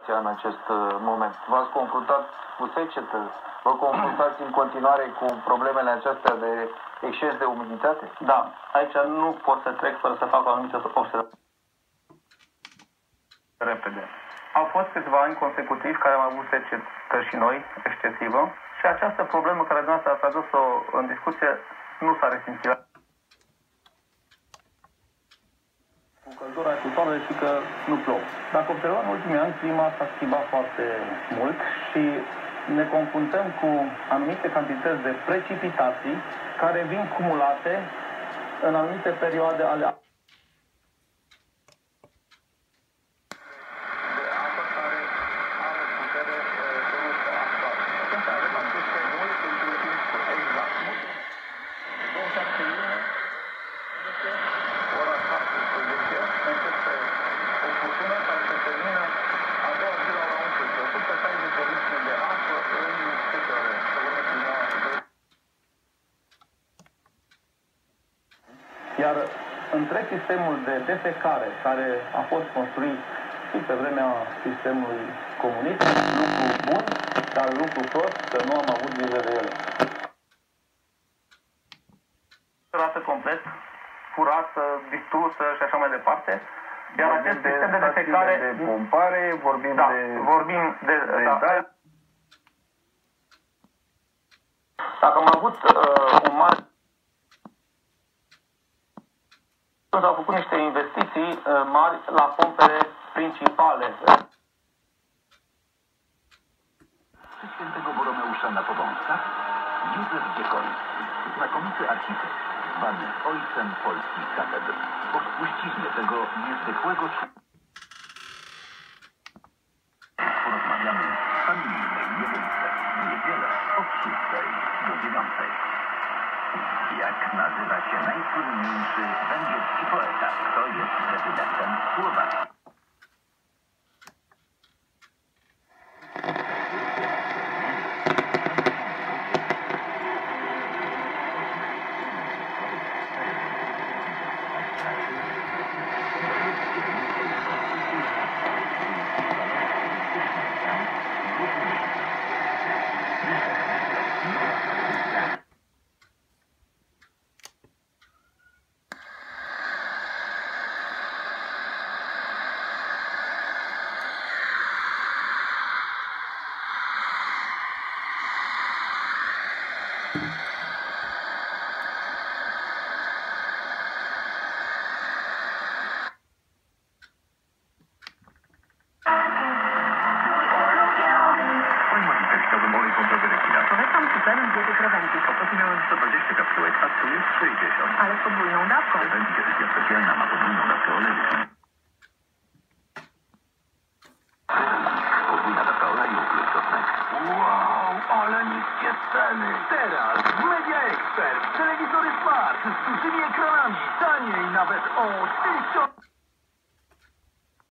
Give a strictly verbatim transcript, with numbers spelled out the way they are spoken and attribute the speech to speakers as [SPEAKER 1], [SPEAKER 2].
[SPEAKER 1] în acest moment. V-ați confruntat cu secetă? Vă confruntați în continuare cu problemele acestea de exces de umiditate?
[SPEAKER 2] Da, aici nu pot să trec fără să fac o anumită observație. Repede. Au fost câțiva ani consecutivi care am avut secetă și noi, excesivă, și această problemă care dumneavoastră ați adus-o în discuție nu s-a resimțit. Cu căldura și soarele și că nu plouă. Dacă observăm în ultimii ani, clima s-a schimbat foarte mult și ne confruntăm cu anumite cantități de precipitații care vin cumulate în anumite perioade ale Iar întreg sistemul de defecare care a fost construit și pe vremea sistemului comunist, lucru bun, dar lucru prost că nu am avut grijă de ele. Rată complet, furată, distrusă și așa mai departe. Iar
[SPEAKER 1] vorbim
[SPEAKER 2] acest
[SPEAKER 1] de
[SPEAKER 2] sistem de defecare...
[SPEAKER 1] de pompare, vorbim
[SPEAKER 2] da,
[SPEAKER 1] de...
[SPEAKER 2] vorbim de...
[SPEAKER 1] de
[SPEAKER 2] da.
[SPEAKER 1] da.
[SPEAKER 2] Dacă am avut uh, un mare... S-au făcut niște investiții uh, mari la pompele principale.
[SPEAKER 3] Przy świętego Boromeusza na Powązkach Józef Dziekoński, znakomity architekt, zwany ojcem polskich katedr, po spuściźnie tego niezwykłego człowieka. Porozmawiamy w familijnej jedynce w niedzielę od szóstej do dziewiątej. Jak nazywa się najsłynniejszy węgierski poeta? Kto jest prezydentem Słowacji?
[SPEAKER 4] Polecam superem diety prewencji.
[SPEAKER 3] Ostatnio miałem sto dwadzieścia kapsułek, a tu jest sześćdziesiąt.
[SPEAKER 4] Ale z podwójną dawką.
[SPEAKER 3] Prewencja edycja specjalna ma podwójną dawkę oleju. Podwójna dawka oleju plus czosnek. Wow, ale niskie ceny! Teraz w Media Expert telewizory smart z dużymi ekranami, taniej nawet o tysiąc...